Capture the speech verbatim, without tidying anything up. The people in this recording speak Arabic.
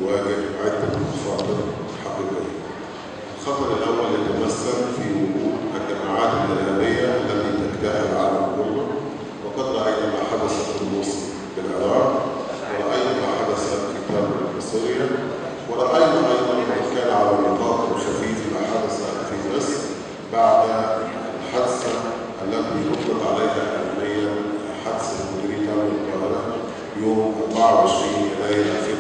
يواجه عدة مخاطر حقيقية. الخطر الأول يتمثل في وجود الجماعات الإرهابية التي تجتاح العالم كله، وقد رأينا ما حدث في الموصل بالعراق، ورأينا ما حدث في ترك سوريا، ورأينا أيضا ما كان على نطاق خفيف ما حدث في مصر بعد الحادثة التي أطلق عليها علميا حادثة مديرية أمن القاهرة يوم أربعة وعشرين يناير ألفين